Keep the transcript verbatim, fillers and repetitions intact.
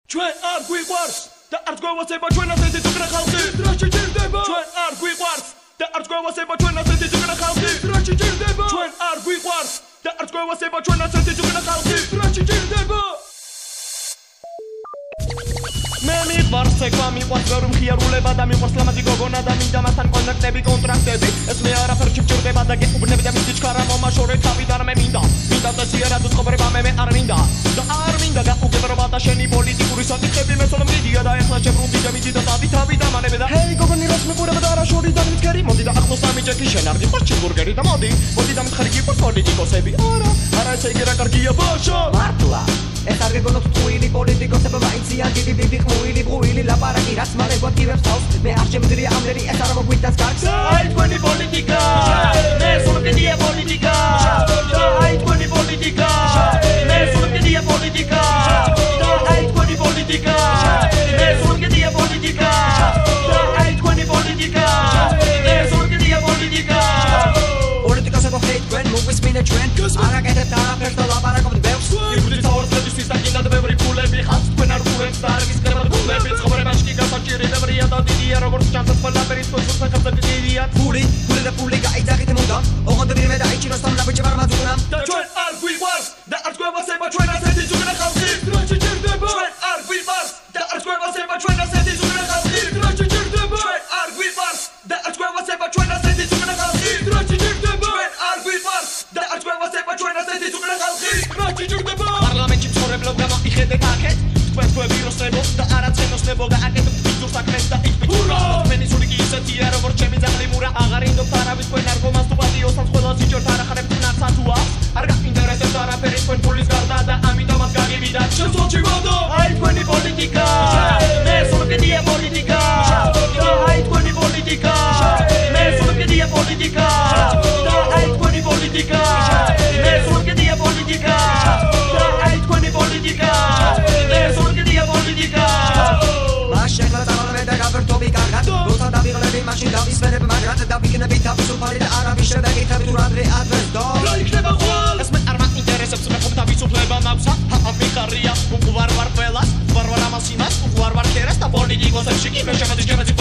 ჩვენ არ გვიყვარს და არც გვევასება ჩვენ ასეთი ზუგრა ხალხი დრაში ჭირდება ჩვენ არ გვიყვარს და არც გვევასება ჩვენ ასეთი ზუგრა ხალხი დრაში ჭირდება ჩვენ არ გვიყვარს და არც გვევასება ჩვენ ასეთი ზუგრა ხალხი დრაში ჭირდება მე მიყვარს ცეკვა მიყვარს ბევრი მხიარულება და მიყვარს ლამაზი გოგონა და მინდა მასთან კონტაქტები კონტრაქტები ეს მე არაფერში ვჭირდება და გეუბნები და მის ჩქარა მომაშორე თავი და მე მინდა მინდა და სიერად უწყობრება მე მე არ მინდა და არ მინდა და უგებრობა და შენი პოლიტიკური საკითხები მე სულ მიდია და ეხლა შებრუნდი და მიდი და თავი თავი და მანები და ჰეი გოგონი რას მეყურება და რა შორი და მიცქერი მოდი და ახლოს ამიჭექი შენ არ გიყვარს ჩილბურგერი და მოდი მოდი და მითხარი გიყვარს პოლიტიკოსები არა არა ესე იგი რა კარგია ბაშა მართლა ეს არ გეგონოთ ტყუილი პოლიტიკოსები მაინციან დიდი დიდი ყუილი ყუილი ლაპარაკი რაც მალე გვაქივებს თავს მე არ შემიძლია ამდენი ეს არ მოგვიტანს კარგს აი თქვენი პოლიტიკა მე სულ მგედია პოლიტიკა აი თქვენი პოლიტიკა მე სულ მგედია პოლიტიკა აი თქვენი პოლიტიკა მე სულ მგედია პოლიტიკა აი თქვენი პოლიტიკა მე სულ მგედია პოლიტიკა პოლიტიკასა და ჰეით თქვენ მოგვისმინეთ ჩვენ არაკეთებთ არაფერს და ლაპარაკობთ ბევრს იბრძვის თავორცებისთვის და კიდად ბევრი ფულები ხალხს თქვენ არ გულებს და არ გისკრებათ გულები ცხოვრებაში კი გასაჭიროებია და დიდია როგორც ჩანთას ყველაფერი თვითონ სახელზე დიდია ფული ფული და ფული გაიძახით მუდამ ოღონდ ვინმე დაიჭიროს ამ ლაბიჭი ვარმაძუნამ და ჩვენ არ გვიყვარს და არც გვევასება ჩვენ ასეთი ზუგრა ხალხი დრაში ჭირდება ჩვენ არ გვიყვარს და არც გვევასება ჩვენ ასეთი ზუგრა ხალხი დრაში ჭირდება ჩვენ არ გვიყვარს და არც გვევასება ჩვენ ასეთი ზუგრა ხალხი დრაში ჭირდება ჩვენ არ გვიყვარს და არც გვევასება ჩვენ ასეთი ზუგრა ხალხი დრაში ჭირდება პარლამენტში ცხოვრებლობ გამოიხედეთ აქეთ თქვენ გვევიროსებობ და არაცენოსნებობ და აკეთებთ ბიზნეს საქმეს და იქ ბიჭურა თქვენი სული კი ისეთია როგორც ჩემი ძაღლი მურა აღარ ინდობთ არავის თქვენ არ გომას თუ პატიოსთან ყველა სიჯორთ არ ახარებთ ნაცათუა არ გაინტერესებთ არაფერი თქვენ ფულის გარდა და ამიტომაც გაგივიდათ ჩემს ოლში მოდო აი თქვენი პოლიტიკა მე სულ მგედია პოლიტიკა აი თქვენი პოლიტიკა მე სულ მგედია პოლიტიკა აი თქვენი პოლიტიკა მე სულ მგედია პოლიტიკა აი თქვენი პოლიტიკა მე სულ მგედია პოლიტიკა მაშინ და დავამე და გავერთობი კარგად როცა დავიღლები მაშინ დავისმენებ მაგრად და ვიქნები თავისუფალი და არავის შედეგი თუ რადრე ადრეს დო რა იქნება ხვალ ეს მე არ მაინტერესებს მე ხომ თავისუფლება მაქვს ჰა მიხარია უყوار ვარ ყველას ვარ ვარ ამას იმას უყوار ვარ ქერას და პოლიტიკოსებში კი მე შემოდი შემოდი